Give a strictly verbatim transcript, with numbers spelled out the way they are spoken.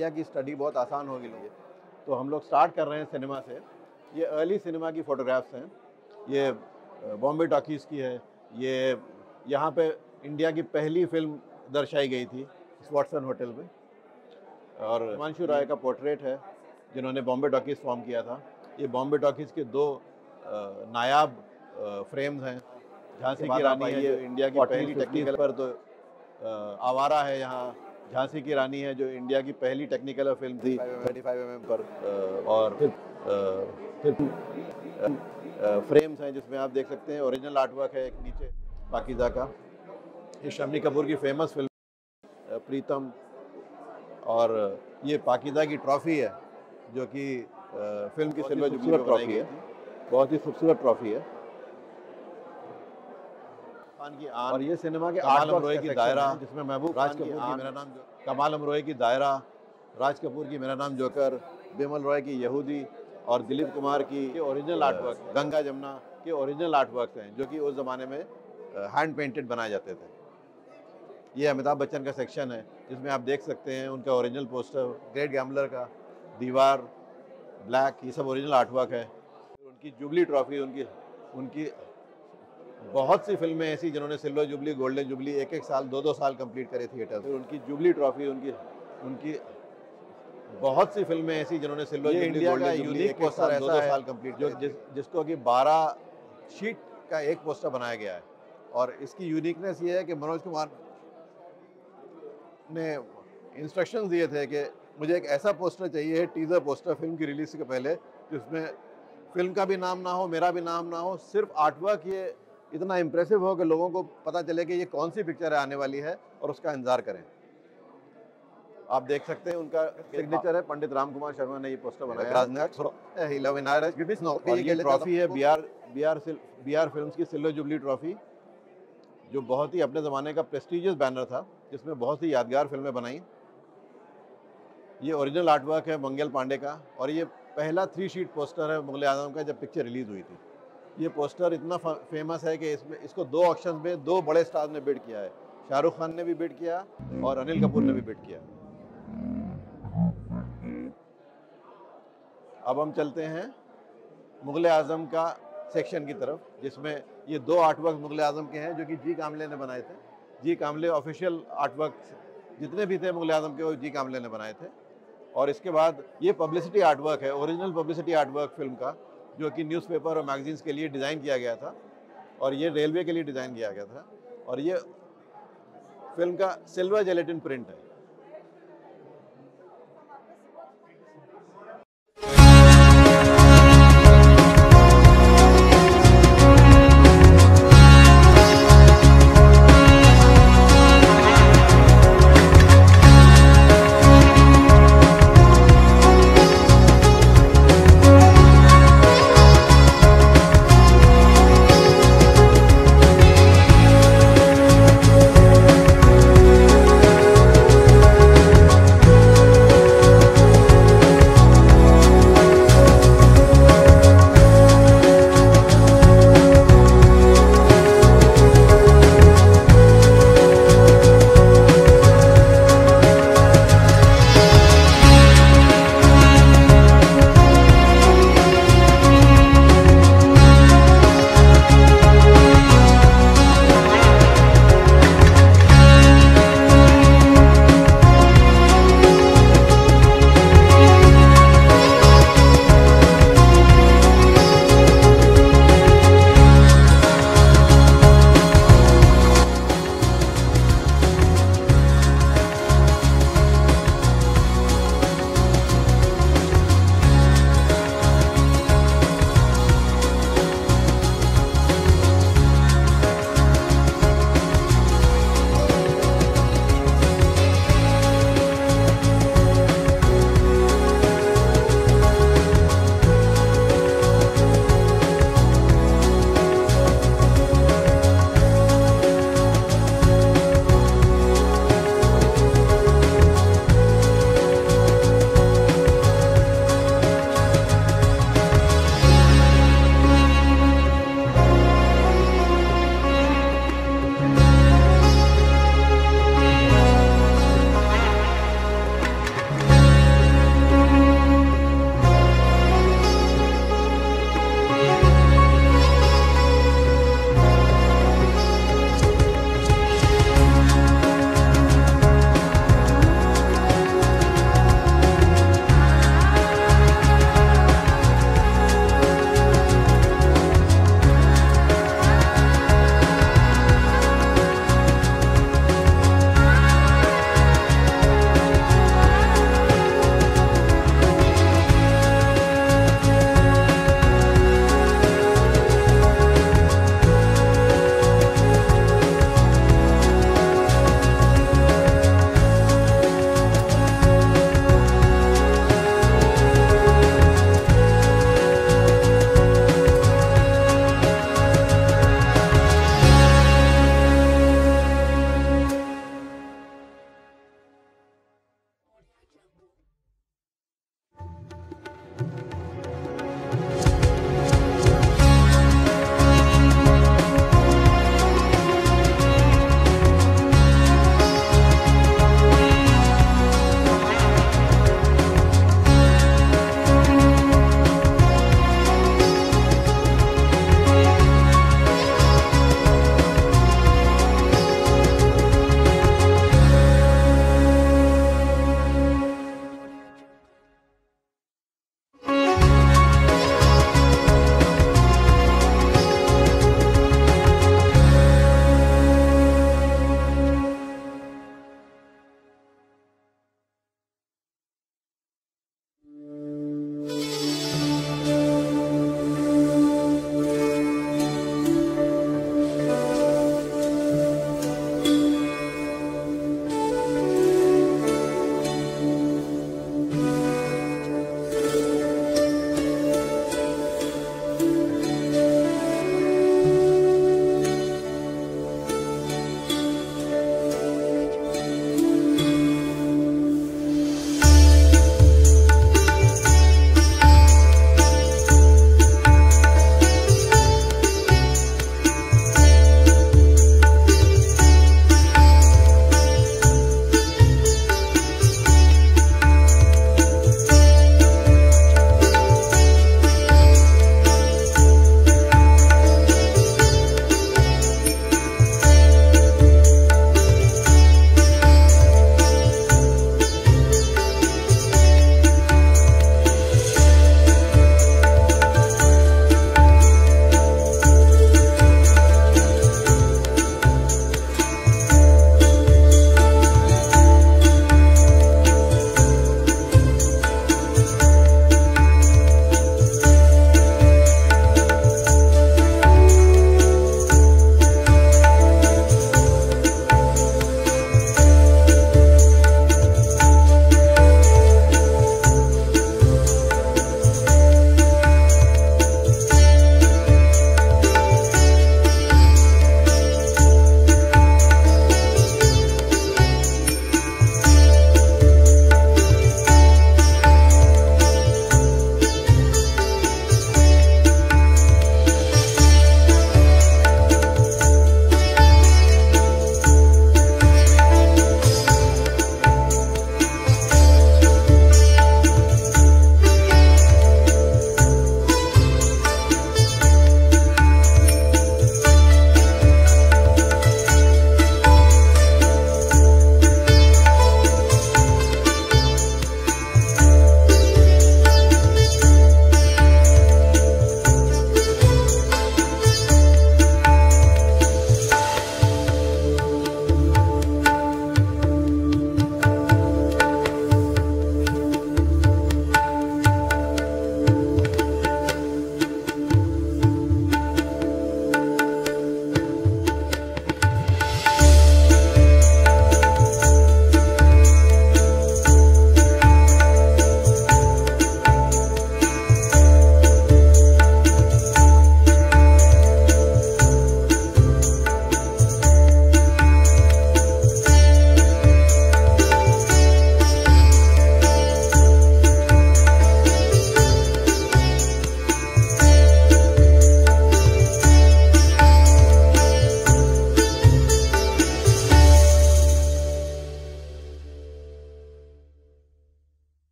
India की study बहुत आसान हो गई है। तो हम लोग स्टार्ट कर रहे हैं सिनेमा से। ये अर्ली सिनेमा की फ़ोटोग्राफ्स हैं। ये बॉम्बे टॉकीज़ की है। ये यहाँ पे इंडिया की पहली फिल्म दर्शाई गई थी इस वॉटसन होटल में। और हिमांशु रॉय का पोर्ट्रेट है जिन्होंने बॉम्बे टॉकीज़ फॉर्म किया था। ये बॉम्बे टॉकीज़ के दो नायाब फ्रेम्स हैं। झांसी की रानी है जो इंडिया की पहली टेक्निकल पर तो आवारा है यहाँ। झांसी की रानी है जो इंडिया की पहली टेक्निकलर फिल्म थी पैंतीस एम एम पर। और फिर फिर फ्रेम्स हैं जिसमें आप देख सकते हैं ओरिजिनल आर्ट वर्क है एक नीचे पाकीज़ा का। ये शम्मी कपूर की फेमस फिल्म प्रीतम। और ये पाकीज़ा की ट्रॉफ़ी है जो कि फिल्म की सिल्वर जुबली पर बनाई गई थी। बहुत ही खूबसूरत ट्रॉफ़ी है। की आन और ये सिनेमा के कमाल अमरोई की दायरा जिसमें महबूब राज कपूर की मेरा नाम कमाल अमरोई की दायरा, राज कपूर की मेरा नाम जोकर, बिमल रॉय की यहूदी और दिलीप कुमार की original art work Ganga Jamuna के ओरिजिनल आर्ट वर्क हैं जो कि उस ज़माने में हैंड पेंटेड बनाए जाते थे। ये अमिताभ बच्चन का सेक्शन है जिसमें आप देख सकते हैं उनका ओरिजिनल पोस्टर, ग्रेट गैम्बलर का, दीवार, ब्लैक, ये सब ओरिजिनल आर्ट वर्क है। उनकी जुबली ट्रॉफ़ी, उनकी उनकी बहुत सी फिल्में ऐसी जिन्होंने सिल्वर जुबली, गोल्डन जुबली एक एक साल दो दो साल कंप्लीट करे थिएटर। फिर उनकी जुबली ट्रॉफ़ी, उनकी उनकी बहुत सी फिल्में ऐसी जिन्होंने सिल्वर जुबली, गोल्डन जुबली एक एक साल दो दो साल कंप्लीट जो जिस जिसको कि बारह शीट का एक पोस्टर बनाया गया है। और इसकी यूनिकनेस ये है कि मनोज कुमार ने इंस्ट्रक्शंस दिए थे कि मुझे एक ऐसा पोस्टर चाहिए, टीज़र पोस्टर फिल्म की रिलीज के पहले, जिसमें फिल्म का भी नाम ना हो, मेरा भी नाम ना हो, सिर्फ आर्टवर्क ये इतना इम्प्रेसिव हो कि लोगों को पता चले कि ये कौन सी पिक्चर आने वाली है और उसका इंतजार करें। आप देख सकते हैं उनका सिग्नेचर है, पंडित राम कुमार शर्मा ने ये पोस्टर बनाया। और ये ट्रॉफी है B R B R B R films की सिल्वर जुबली ट्रॉफी, जो बहुत ही अपने ज़माने का प्रेस्टीजियस बैनर था जिसमें बहुत ही यादगार फिल्में बनाई। ये ओरिजिनल आर्ट वर्क है मंगल पांडे का और ये पहला थ्री शीट पोस्टर है मुगल आजम का जब पिक्चर रिलीज़ हुई थी। ये पोस्टर इतना फेमस है कि इसमें इसको दो ऑक्शन में दो बड़े स्टार ने बिड किया है। शाहरुख खान ने भी बिड किया और अनिल कपूर ने भी बिड किया। अब हम चलते हैं मुगल आजम का सेक्शन की तरफ, जिसमें ये दो आर्टवर्क मुगल आजम के हैं जो कि जी कामले ने बनाए थे। जी कामले ऑफिशियल आर्टवर्क जितने भी थे मुगल आजम के वो जी कामले ने बनाए थे। और इसके बाद ये पब्लिसिटी आर्टवर्क है, ओरिजिनल पब्लिसिटी आर्टवर्क फिल्म का, जो कि न्यूज़पेपर और मैगजीन्स के लिए डिज़ाइन किया गया था और ये रेलवे के लिए डिज़ाइन किया गया था। और ये फिल्म का सिल्वर जेलेटिन प्रिंट है।